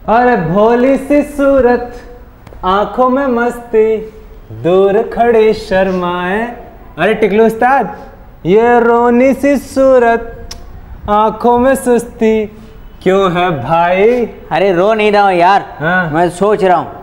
अरे भोली सी सूरत, आंखों में मस्ती, दूर खड़ी शर्माए। अरे टिकलू उस्ताद, ये रोनी सी सूरत, आंखों में सुस्ती क्यों है भाई? अरे रो नहीं रहा हूँ यार। हाँ। मैं सोच रहा हूँ।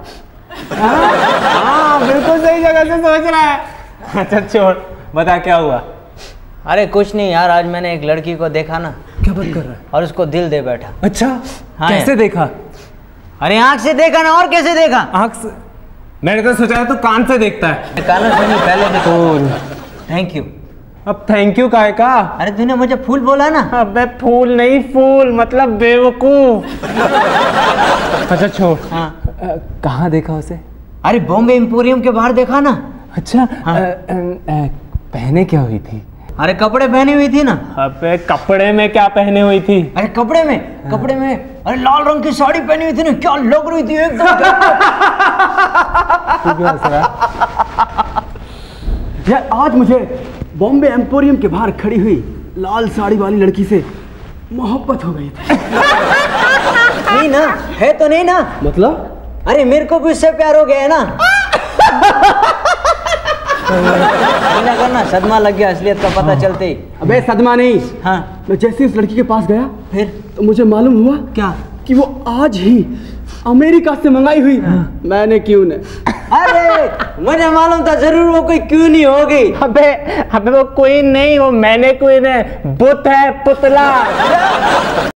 हाँ बिल्कुल सही जगह से सोच रहा है। अच्छा छोड़, बता क्या हुआ? अरे कुछ नहीं यार, आज मैंने एक लड़की को देखा ना। क्या बात कर रहा है? और उसको दिल दे बैठा। अच्छा हाँ कैसे देखा? अरे आँख से देखा ना, और कैसे देखा? आँख से? मैंने तो सोचा है तू कान से देखता है। कानों से नहीं, पहले देखा। Thank you. अब थैंक यू काहे का? अरे तूने मुझे फूल बोला ना। अबे फूल नहीं, फूल मतलब बेवकूफ। अच्छा छोड़। हाँ। कहाँ देखा उसे? अरे बॉम्बे एम्पोरियम के बाहर देखा ना। अच्छा। हाँ। पहने क्या हुई थी? अरे कपड़े पहनी हुई थी ना। अबे कपड़े में क्या पहने हुई थी? अरे कपड़े में अरे लाल रंग की साड़ी पहनी हुई थी ना, क्या लग रही थी एकदम। तू क्यों हंस रहा है? यार आज मुझे बॉम्बे एम्पोरियम के बाहर खड़ी हुई लाल साड़ी वाली लड़की से मोहब्बत हो गई थी। नहीं ना, है तो नहीं ना? मतलब? अरे मेरे को भी उससे प्यार हो गया है ना। ना करना, सदमा लग गया असलियत का पता चलते ही। अबे सदमा नहीं। हाँ। मैं जैसे उस लड़की के पास गया फिर तो मुझे मालूम हुआ क्या कि वो आज ही अमेरिका से मंगाई हुई। मैंने क्यों ने। अरे मुझे मालूम था जरूर वो कोई क्यों नहीं होगी। अबे वो क्वीन नहीं, वो मैंने क्वीन है, बुत है, पुतला।